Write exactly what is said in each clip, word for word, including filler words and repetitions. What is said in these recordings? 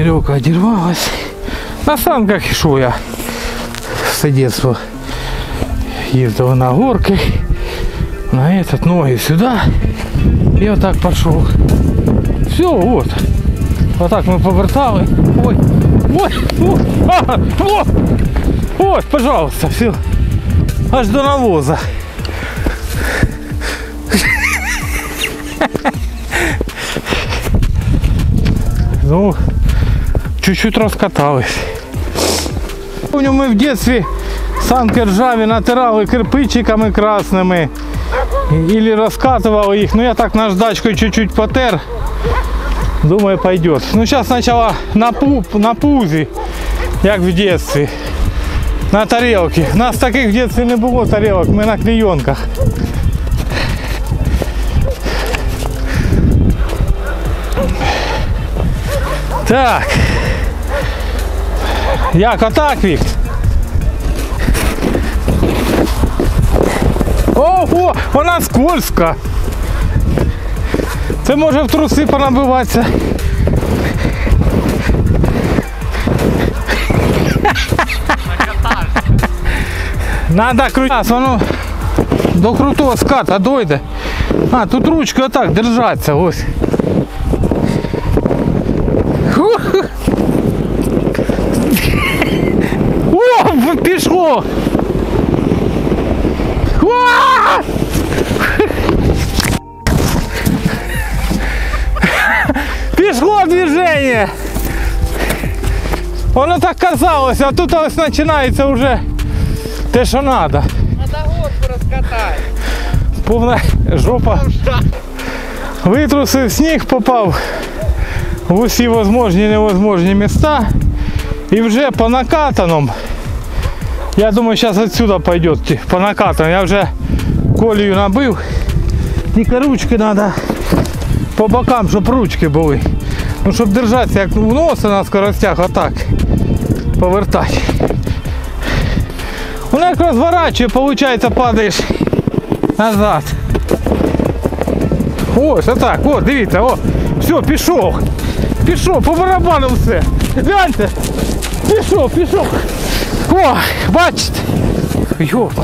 веревка одервалась. На санках шел я все детство. Ездил на горке. На этот ноги сюда. И вот так пошел. Все, вот. Вот так мы повертали. Ой, ой, ой, ага, вот. Вот, пожалуйста, все. Аж до навоза. Ну, чуть-чуть раскатались. Помню, мы в детстве санки ржаві натирали кирпичиками красними. Или раскатывал их. Ну, я так наждачкой чуть-чуть потер. Думаю, пойдет. Ну, сейчас сначала на, пу на пузе, как в детстве. На тарелке. У нас таких в детстве не было тарелок. Мы на клеенках. Так. Як отак, Вік? Ого, вона скользка. Це може в труси понабиватися. Надо крутить, воно до крутого ската дойде. А, тут ручкою отак держаться, ось. О, пішло! Пішло движение! Воно так казалось, а тут ось починається вже те, що треба. Надо горку розкатати. Повна жопа. Витрусив сніг, попав в усі можливі і невозможні міста. І вже по накатаному, я думаю, зараз відсюди пойде по накатаному. Я вже колію набив. Тільки ручки треба по бокам, щоб ручки були. Ну, щоб держатися, як в носа на скоростях, отак повертати. Воно як розворачує, виходить, падаєш назад. Ось, отак, о, дивіться, о, все, пішов. Пішов, по барабану все. Гляньте, пішов, пішов. О, бачите. Йопай.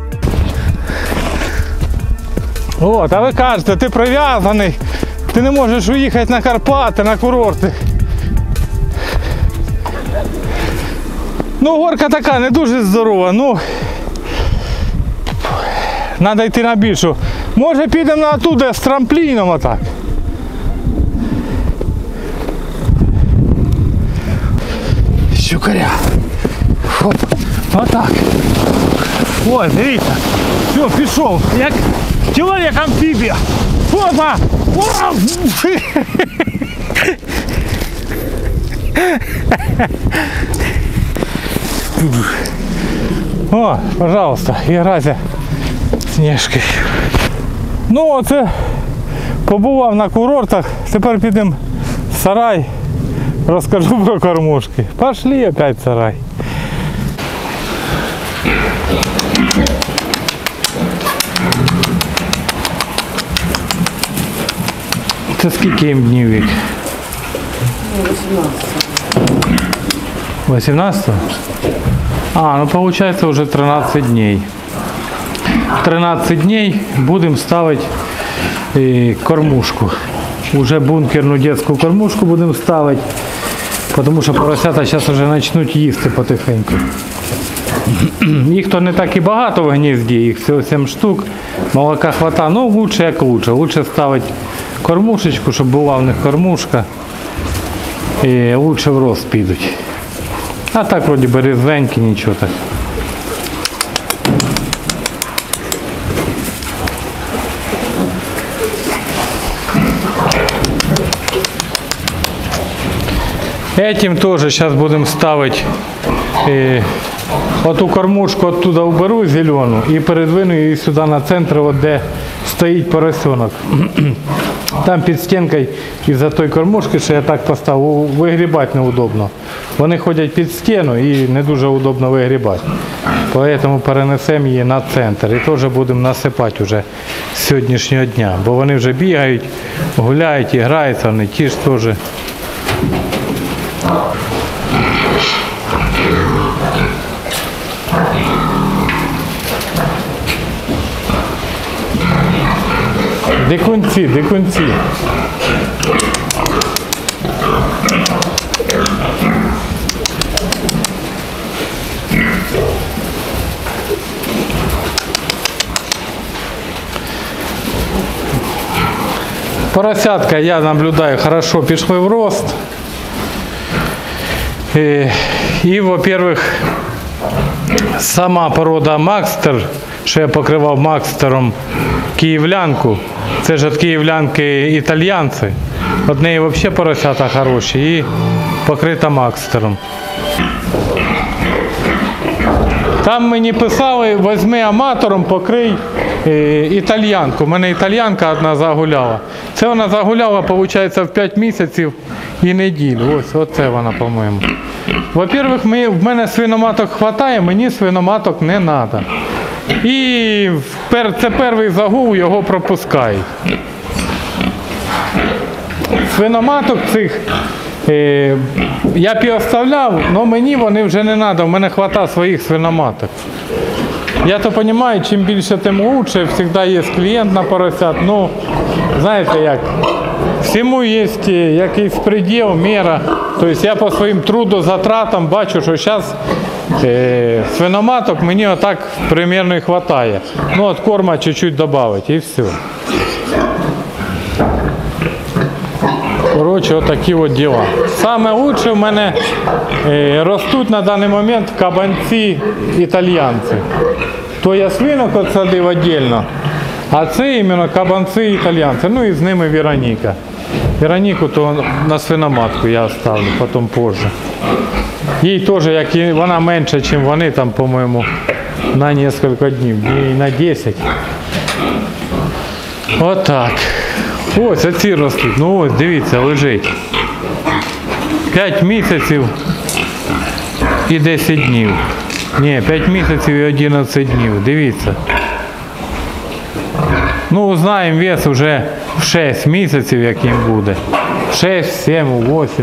От, а ви кажете, ти прив'язаний, ти не можеш уїхати на Карпати, на курорти. Ну, горка така не дуже здорова, ну, треба йти на більшу. Може підемо на туди з трампліном отак. Щукаря. Хоп, отак. Ой, дивіться. Все, пішов. Як чоловік-амфібія. Опа! О! О, пожалуйста, грайся Снежкою. Ну, оце побував на курортах, тепер підемо в сарай, розкажу про кормушки. Пошли опять в сарай. Це скільки їм днів вік? восемнадцать. А, ну получается уже тринадцать дней. тринадцать дней будем ставить э, кормушку. Уже бункерную детскую кормушку будем ставить, потому что поросята сейчас уже начнут їсти потихеньку. Їх то не так і багато в гнізді, їх всього сім штук. Молока хватає, ну лучше як лучше. Лучше ставити кормушечку, щоб була в них кормушка. І лучше в рост підуть. А так вроді би різвенькі, нічого так. Этим тоже сейчас будем ставить э, оту кормушку оттуда уберу зелену и передвину її сюди на центр, от де стоїть поросенок. Там під стінкою із-за той кормушки, що я так поставив, вигрібати неудобно. Вони ходять під стіну і не дуже удобно вигрібати. Тому перенесемо її на центр і теж будемо насипати вже з сьогоднішнього дня. Бо вони вже бігають, гуляють і граються, вони ті ж теж Дикунці, дикунці. Поросятка, я наблюдаю, хорошо пішли в рост. І, і во-первых, сама порода Макстер, що я покривав Макстером київлянку, це ж від київлянки італьянці. От неї взагалі поросята хороші і покрита Макстером. Там мені писали, візьми аматором, покрий е, італьянку. У мене італьянка одна загуляла. Це вона загуляла, виходить, в п'ять місяців і неділю. Ось, оце вона, по-моєму. Во-первых, ми, в мене свиноматок вистачає, мені свиноматок не треба. І пер, це перший загул, його пропускають. Свиноматок цих е, я б і оставляв, але мені вони вже не треба, в мене вистачає своїх свиноматок. Я то розумію, чим більше, тим краще, завжди є клієнт на поросят. Ну, знаєте як, всьому є якийсь приділ, міра. Тобто я по своїм трудозатратам бачу, що зараз е, свиноматок мені отак примерно і вистачає. Ну, от корма чуть-чуть додати і все. Коротше, отакі от діла. Саме лучше в мене е, ростуть на даний момент кабанці італьянці. То я свинок отсадив віддільно, а це іменно кабанці італьянці. Ну і з ними Вероніка. Вероніку то на свиноматку я оставлю, потім позже. Їй теж, як і вона менше, ніж вони, там, по-моєму, на кілька днів, їй на десять. Отак. Ось оці ростуть. Ну ось, дивіться, лежить. п'ять місяців і десять днів. Ні, п'ять місяців і одинадцять днів. Дивіться. Ну, знаємо вес вже в шість місяців, як їм буде. шість, сім, вісім.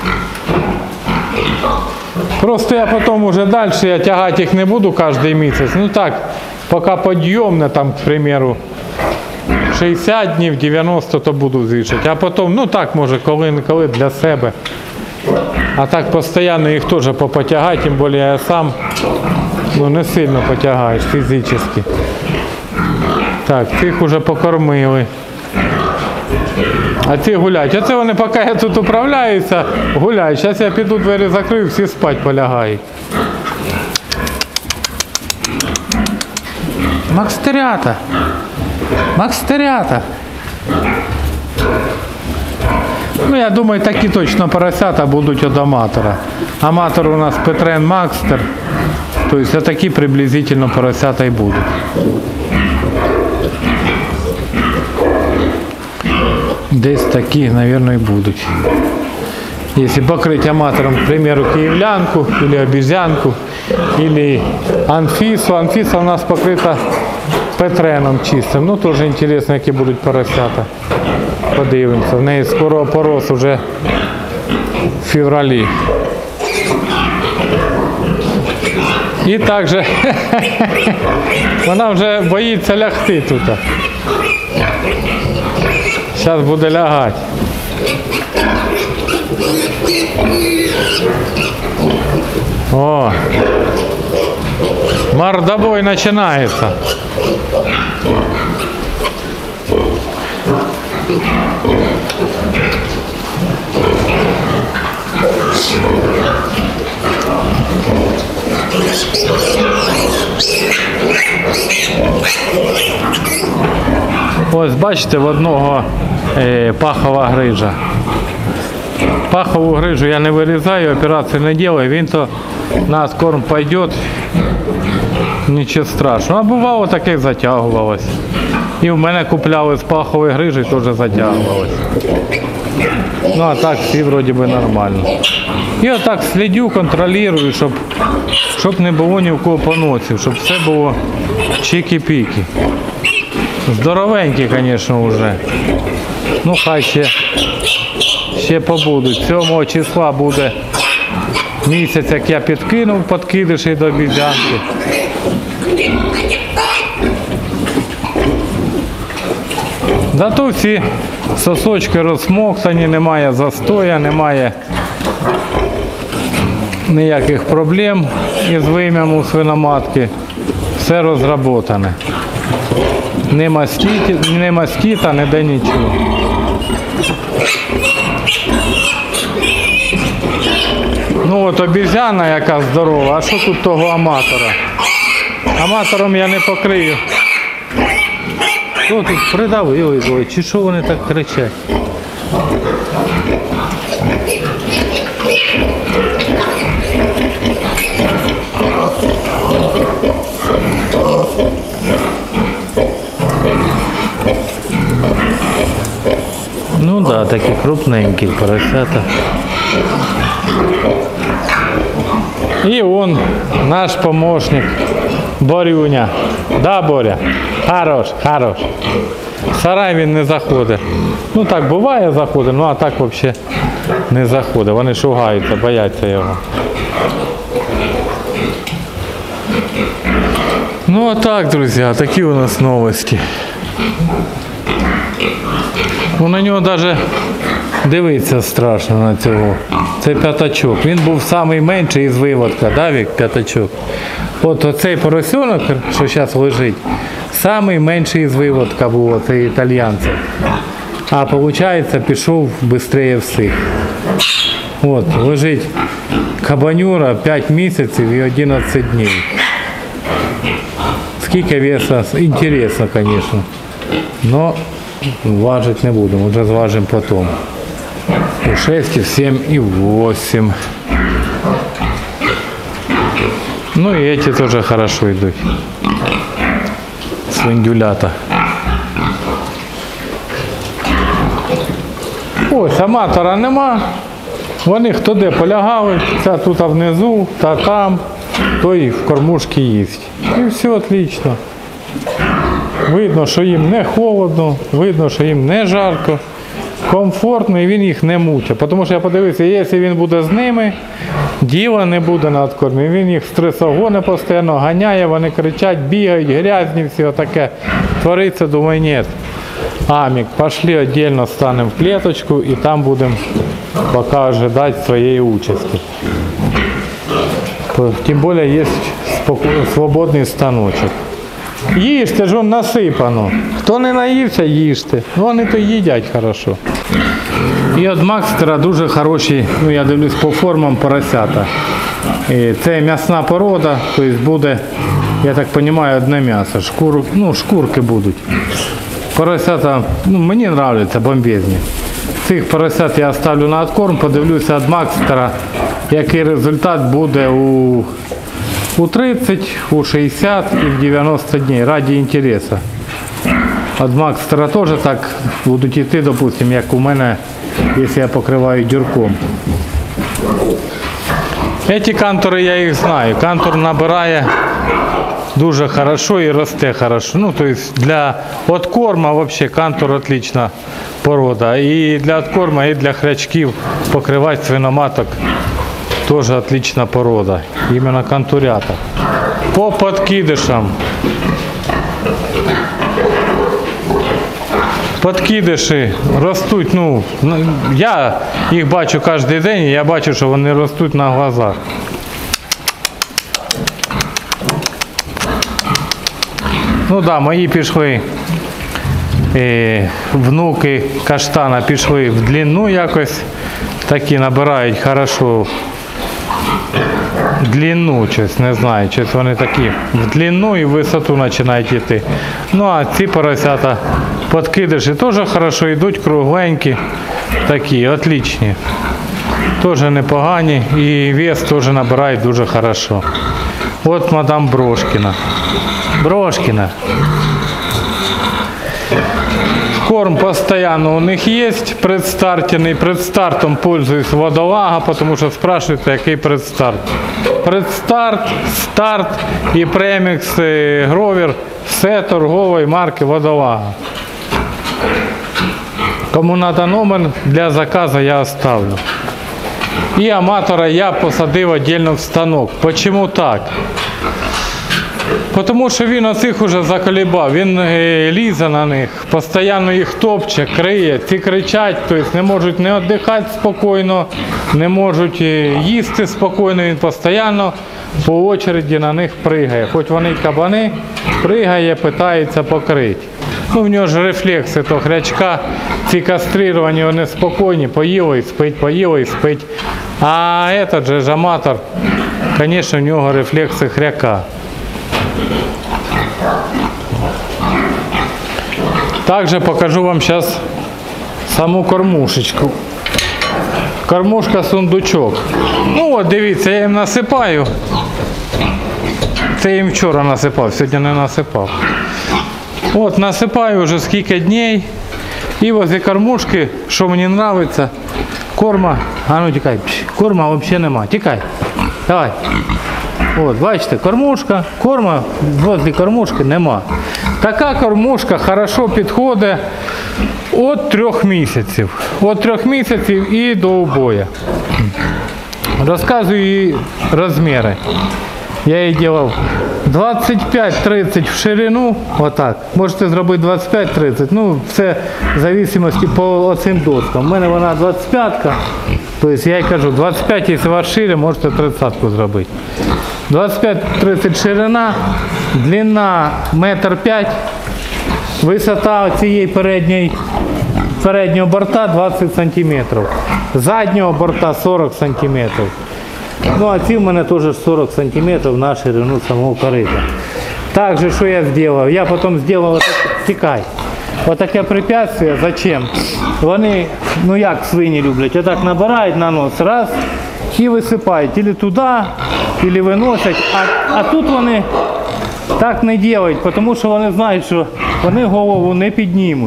Просто я потім вже далі, я тягати їх не буду кожен місяць. Ну так, поки підйомне, там, к примеру, шістдесят днів, дев'яносто, то буду звішати. А потім, ну так, може, коли-неколи для себе. А так постійно їх теж попотягати, тим більше я сам ну, не сильно потягаєш фізично. Так, цих вже покормили. А ці гуляють. Оце вони, поки я тут управляюся, гуляють. Зараз я піду двері закрию, всі спать полягають. Макстерята! Макстерята! Ну, я думаю, такі точно поросята будуть від аматора. Аматор у нас Петрен Макстер. Тобто такі приблизительно поросята і будуть. Десь такі, мабуть, і будуть. Если покрыть аматором, к примеру, киевлянку или обезьянку, или анфису. Анфиса у нас покрыта петреном чистым. Ну, тоже интересно, які будуть поросята. Подивимося. В неї скоро порос уже в февралі. І також вона вже боїться лягти тут. Зараз буде лягати. О, мордобой починається. Ось бачите, в одного е, пахова грижа. Пахову грижу я не вирізаю, операції не роблю, він то на корм пойде, нічого страшного. А бувало таке затягувалось. І в мене купляли з пахової грижі, теж затягувалось. Ну а так всі вроді би нормально. І отак слідю, контролюю, щоб, щоб не було ні в кого поносів, щоб все було чики-піки. Здоровенькі, звісно, вже. Ну хай ще, ще побудуть. сьомого числа буде місяць, як я підкинув підкидиші до обізянки. Зато всі сосочки розсмоктані, немає застоя, немає ніяких проблем із вим'ям у свиноматки. Все розроботане. Не мастіта, не мастіта, ніде нічого. Ну от обізяна яка здорова, а що тут того аматора? Аматором я не покрию. Що тут придавили двоє, чи що вони так кричать? Ну да, такі крупненькі поросята. І он, наш помощник, Борюня. Да, Боря? Хорош, хорош. В сарай він не заходить. Ну так буває заходить, ну а так взагалі не заходить. Вони шугаються, бояться його. Ну а так, друзі, такі у нас новості. Ну на нього навіть дивитися страшно на цього. Це п'ятачок. Він був найменший із виводка, да, Вік, п'ятачок? От оцей поросенок, що зараз лежить, найменший із виводка був, оцей італійців. А виходить, пішов швидше всіх. От, лежить кабанюра п'ять місяців і одинадцять днів. Скільки веса, інтересно, звісно. Но важить не будемо, вже зважимо потім. І шесть, і сім, і вісім. Ну і эти тоже хорошо йдуть. Свиндюлята. Ось, аматора нема. Вони хто де полягали, ця тут внизу, та там, той в кормушці їсть. І все отлично. Видно, що їм не холодно, видно, що їм не жарко, комфортно і він їх не мучить. Тому що я подивився, якщо він буде з ними, діла не буде на откормі. Він їх стресогони постійно ганяє, вони кричать, бігають, грязні, все таке. Твориться, думаю, ні. Амік, пішли віддільно станемо в клеточку і там будемо поки ожидати своєї участі. Тим більше є свободний станочок. Їжте ж, он насипано. Хто не наївся, їжте. Ну, вони то їдять хорошо. І от Макстера дуже хороші, ну я дивлюсь по формам, поросята. І це м'ясна порода, тобто буде, я так розумію, одне м'ясо. Шкур, ну, шкурки будуть. Поросята, ну, мені подобаються, бомбезні. Цих поросят я ставлю на откорм, подивлюся від Макстера, який результат буде у... У тридцать, у шестьдесят и в девяносто дней, ради интереса. От Макстера теж так будуть йти, допустим, як у мене, якщо я покриваю дюрком. Ці кантори, я їх знаю. Кантор набирає дуже хорошо і росте хорошо. Ну, то есть для откорма вообще кантор отлична порода. І для откорма, і для хрячків покривати свиноматок. Тоже отличная порода. Именно кантурята. По подкидышам. Подкидиші ростуть, ну, я їх бачу кожен день, і я бачу, що вони ростуть на глазах. Ну да, мої пішли, е, внуки каштана пішли в длину якось, такі набирають хорошо. Длину, щось, не знаю, щось вони такі в длину і в висоту починають йти. Ну а ці поросята подкидиші теж хорошо йдуть, кругленькі, такі, отличні. Теж непогані і вес теж набирають дуже хорошо. От мадам Брошкіна. Брошкіна. Корм постоянно у них есть, предстартенный. Предстартом пользуюсь водолага, потому что спрашивают, який предстарт. Предстарт, старт і премікс Гровер, все торгової марки водолага. Кому надо номер для заказа, я оставлю. І аматора я посадив віддільно в станок. Чому так? Тому що він оцих уже заколебав, він е, лізе на них, постійно їх топче, криє, ці кричать, тобто не можуть не віддихати спокійно, не можуть е, їсти спокійно, він постійно по очереді на них пригає. Хоч вони й кабани, пригає, питається покрити. Ну, в нього ж рефлекси, то хрячка, ці кастрировані, вони спокійні, поїли і спить, поїли і спить. А этот же ж аматор, звісно, в нього рефлекси хряка. Также покажу вам сейчас саму кормушечку. Кормушка сундучок. Ну от дивіться, я їм насипаю. Це я їм вчора насипав, сьогодні не насипав. От насипаю вже скільки днів. І возле кормушки, що мені подобається, корма, а ну тікай, корма взагалі нема, тікай, давай. От, бачите, кормушка, корма возле кормушки нема. Така кормушка хорошо підходить від трьох місяців. Від трьох місяців і до убою. Розказую її розміри. Я її робив двадцять п'ять тридцять в ширину, отак. Можете зробити двадцять п'ять тридцять, ну це в залежності по оцим доскам. У мене вона двадцять п'ятка, тобто я їй кажу, двадцять п'ять, якщо у вас шире, можете тридцятку зробити. двадцять п'ять тридцять ширина, длина метр п'ять, висота цієї передньої, переднього борта двадцять сантиметрів, заднього борта сорок сантиметрів. Ну а ці в мене теж сорок сантиметрів на ширину самого корита. Также, що я зробив? Я потім зробив, отак, тікай, отаке препятствие, зачем? Вони, ну як свині люблять, отак набирають на нос, раз, і висипають, або туди, або виносять, а, а тут вони так не роблять, тому що вони знають, що вони голову не піднімуть.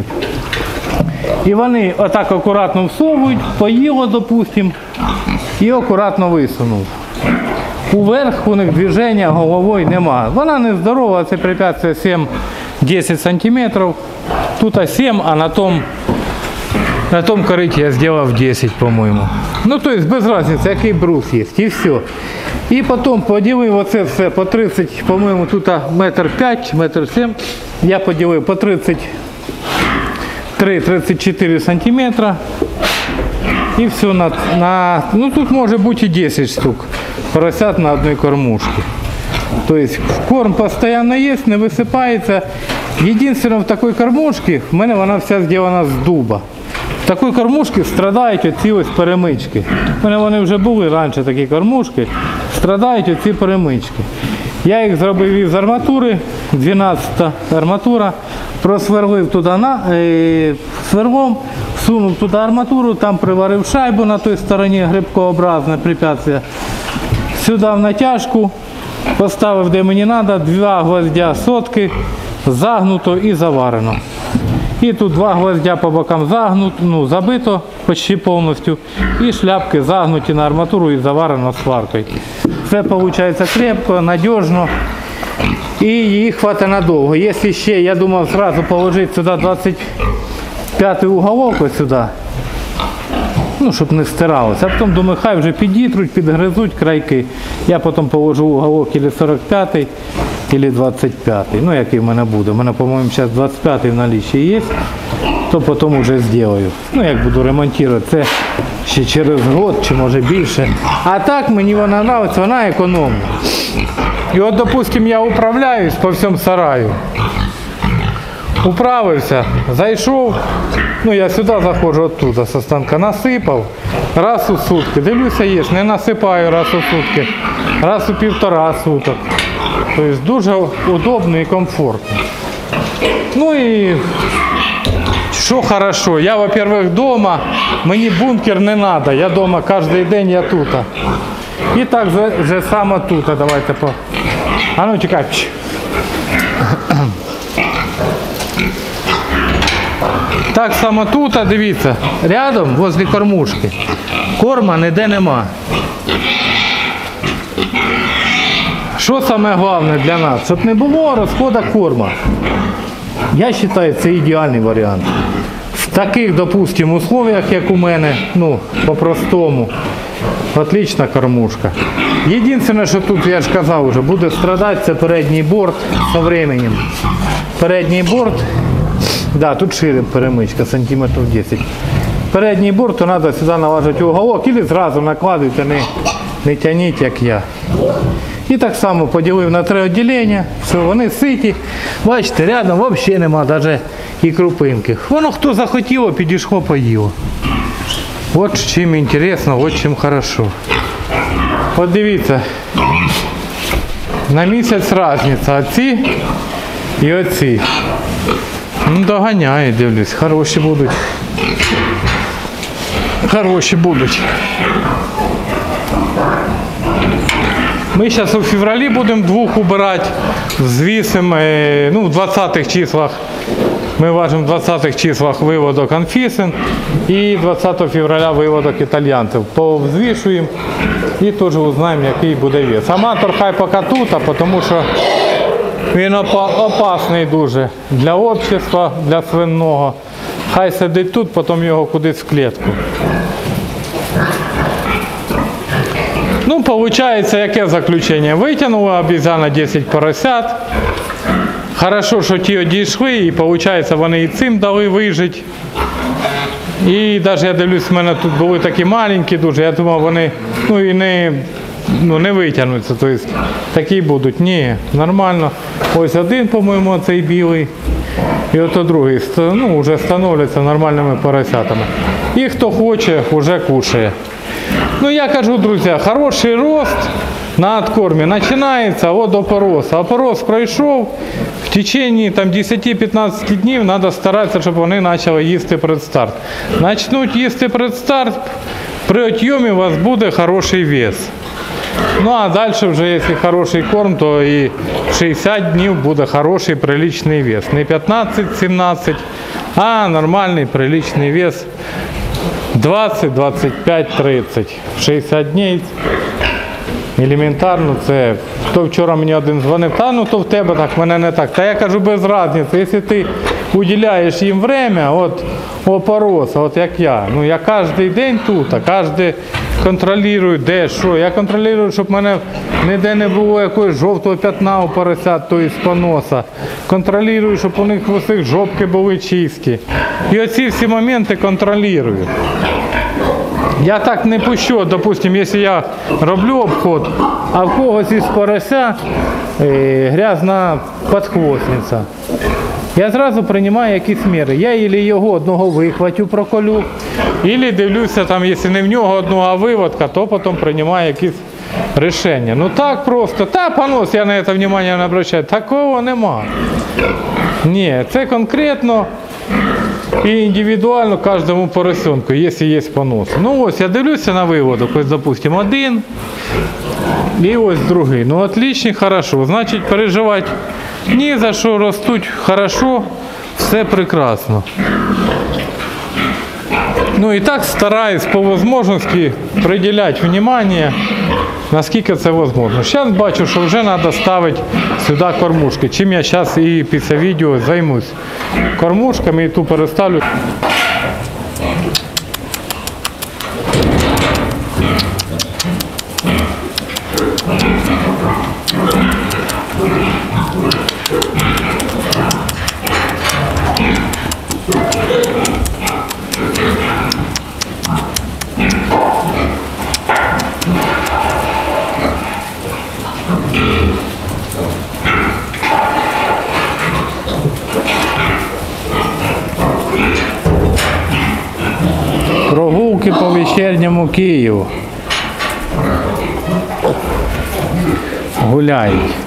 І вони отак акуратно всовують, поїло, допустимо, і акуратно висунув. Уверх у них движення головою немає. Вона не здорова, це препятствие сім-десять сантиметрів. Тут сім, а на тому на том кориті я зробив десять, по-моєму. Ну, то есть без різниці, який брус є, і все. І потім поділив оце все по тридцять, по-моєму, тут метр п'ять, метр сім. Я поділив по тридцять три - тридцять чотири сантиметра. І все на, на, ну тут може бути і десять штук поросят на одній кормушці. Тобто корм постійно є, не висипається. Єдине, в такій кормушці, в мене вона вся зроблена з дуба. В такій кормушці страдають оці ось перемички. У мене вони вже були раніше такі кормушки, страдають оці перемички. Я їх зробив із арматури, дванадцята арматура, просверлив туди на, е, сверлом, всунув туди арматуру, там приварив шайбу на той стороні, грибкообразне препятствие. Сюди в натяжку поставив, де мені треба, два гвоздя сотки, загнуто і заварено. І тут два гвоздя по бокам загнуто, ну, забито почти повністю, і шляпки загнуті на арматуру і заварено сваркою. Все виходить крепко, надіжно і її хватить надовго. Якщо ще, я думав, одразу положити сюди двадцять п'ятий уголок ось сюди, ну, щоб не стиралося. А потім думаю, хай вже підітруть, підгризуть крайки. Я потім положу уголок або сорок п'ятий, або двадцять п'ятий. Ну, який в мене буде. У мене, по-моєму, зараз двадцять п'ятий в налічі є, то потім вже зроблю. Ну, як буду ремонтувати, це ще через год, чи може більше. А так мені вона подобається, вона економна. І от, допустим, я управляюсь по всьому сараю. Управився, зайшов, ну я сюди заходжу оттуда, со станка, насипав, раз у сутки, дивлюся, їж, не насипаю раз у сутки, раз у півтора суток. Тобто дуже удобно і комфортно. Ну і що хорошо, я, во-первых, вдома, мені бункер не треба, я вдома кожен день, я тут. І так же, же само тут, давайте по... А ну чекай. Так само тут, дивіться, рядом, возле кормушки, корма ніде нема. Що саме головне для нас? Щоб не було розходу корма. Я вважаю, це ідеальний варіант. В таких, допустимо, условиях, як у мене, ну, по-простому, Отлична кормушка. Єдине, що тут, я ж казав вже, буде страдати, це передній борт з временем. Передній борт, да, тут шире перемичка, сантиметрів десять. Передній борт, то треба сюди налажити уголок, або зразу накладуйте, не, не тяніть, як я. І так само поділив на три відділення, все, вони ситі. Бачите, рядом взагалі нема навіть і крупинки. Воно хто захотіло, підійшло, поїло. От чим інтересно, от чим хорошо. От дивіться, на місяць різниця, оці і оці. Ну, доганяє, дивлюсь, хороші будуть. Хороші будуть. Ми зараз у февралі будемо двох убирати, звісимо, ну, в двадцятих числах. Ми важимо в двадцятих числах виводок Анфісин і двадцятого февраля виводок італьянців. Повзвішуємо і теж узнаємо, який буде вес. Аматор хай поки тут, тому що він опасний дуже для общества, для свинного. Хай сидить тут, потім його кудись в клітку. Ну, виходить, яке заключення? Витягнула обізяна десять поросят. Хорошо, що ті одійшли, і виходить, вони і цим дали вижити. І навіть я дивлюсь, в мене тут були такі маленькі дуже, я думав, вони ну, і не, ну, не витягнуться. Тобто, такі будуть. Ні, нормально. Ось один, по-моєму, цей білий. І ото другий, ну, вже становляться нормальними поросятами. І хто хоче, вже кушає. Ну, я кажу, друзі, хороший рост на откормі починається від опоросу. Опорос пройшов, в течение десять-п'ятнадцять днів треба старатися, щоб вони почали їсти предстарт. Почнуть їсти предстарт, при отйомі у вас буде хороший вес. Ну, а далі вже, якщо хороший корм, то і в шістдесят днів буде хороший приличний вес. Не п'ятнадцять-сімнадцять, а нормальний приличний вес. двадцять, двадцять п'ять, тридцять. В шістдесят днів елементарно це. Хто вчора мені один дзвонив, та ну то в тебе так, мене не так. Та я кажу, без різниці, якщо ти уділяєш їм время, от опороса, от як я. Ну я кожен день тут, а кожен контролюю, де, що. Я контролюю, щоб в мене ніде не було якогось жовтого п'ятна у поросят, то із поноса. Контролюю, щоб у них усіх жопки були чисті. І оці всі моменти контролюю. Я так не пущу, допустим, якщо я роблю обход, а в когось із порося е, грязна підхвостниця. Я зразу приймаю якісь міри. Я або його одного вихватю проколю, або дивлюся, там, якщо не в нього одного виводка, то потім приймаю якісь рішення. Ну так просто, та понос, я на це увагу не обращаю, такого нема. Ні, це конкретно і індивідуально кожному поросенку, якщо є понос. Ну ось, я дивлюся на виводок, ось, допустимо, один, і ось другий. Ну, отлично, хорошо. Значить, переживати ні за що, ростуть хорошо, все прекрасно. Ну і так стараюсь по можливості приділяти внимание, наскільки це можливо. Зараз бачу, що вже треба ставити сюди кормушки. Чим я зараз і після відео займусь. Кормушками і ту переставлю. Прогулки по вечірньому Києву. Гуляють.